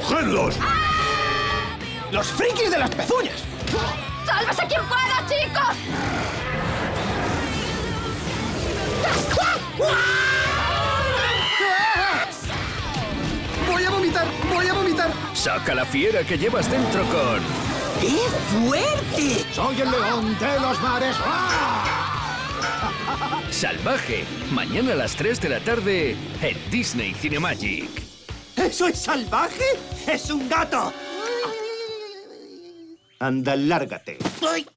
¡Cogedlos! ¡Los frikis de las pezuñas! ¡Sálvese quien pueda, chicos! ¡Voy a vomitar! ¡Voy a vomitar! Saca la fiera que llevas dentro con... ¡Qué fuerte! ¡Soy el león de los mares! Salvaje. Mañana a las 3 de la tarde en Disney Cinemagic. ¿Eso es salvaje? ¡Es un gato! Anda, lárgate. ¡Ay!